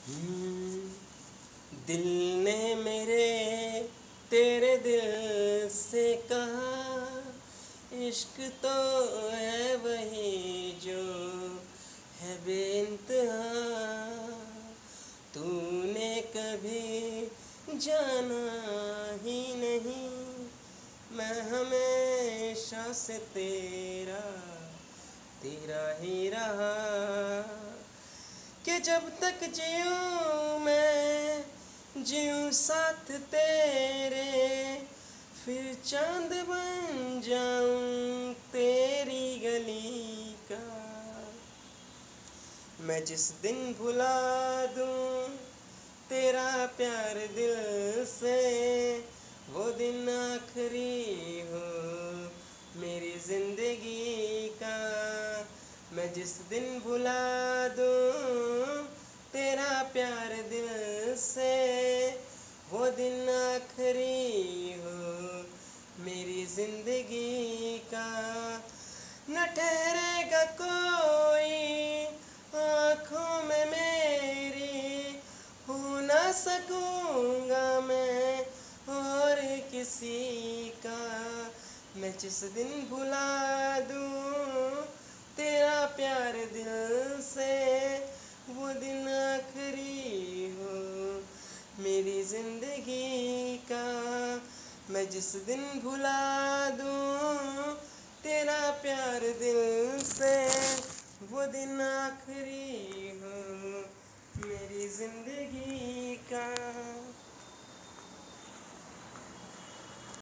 हम्म, दिल ने मेरे तेरे दिल से कहा, इश्क तो है वही जो है बेइंतहा। तूने कभी जाना ही नहीं, मैं हमेशा से तेरा तेरा ही रहा। कि जब तक जीऊँ मैं जीऊँ साथ तेरे, फिर चांद बन जाऊँ तेरी गली का। मैं जिस दिन भुला दूँ तेरा प्यार दिल से, वो दिन आखिरी हो मेरी जिंदगी का। मैं जिस दिन भुला दूँ तेरा प्यार दिल से, वो दिन आखिरी हो मेरी जिंदगी का। न ठहरेगा कोई आँखों में मेरी, हो ना सकूँगा मैं और किसी का। मैं जिस दिन भुला दूँ तेरा प्यार दिल से, वो दिन आखिरी हो मेरी जिंदगी का। मैं जिस दिन भुला दूँ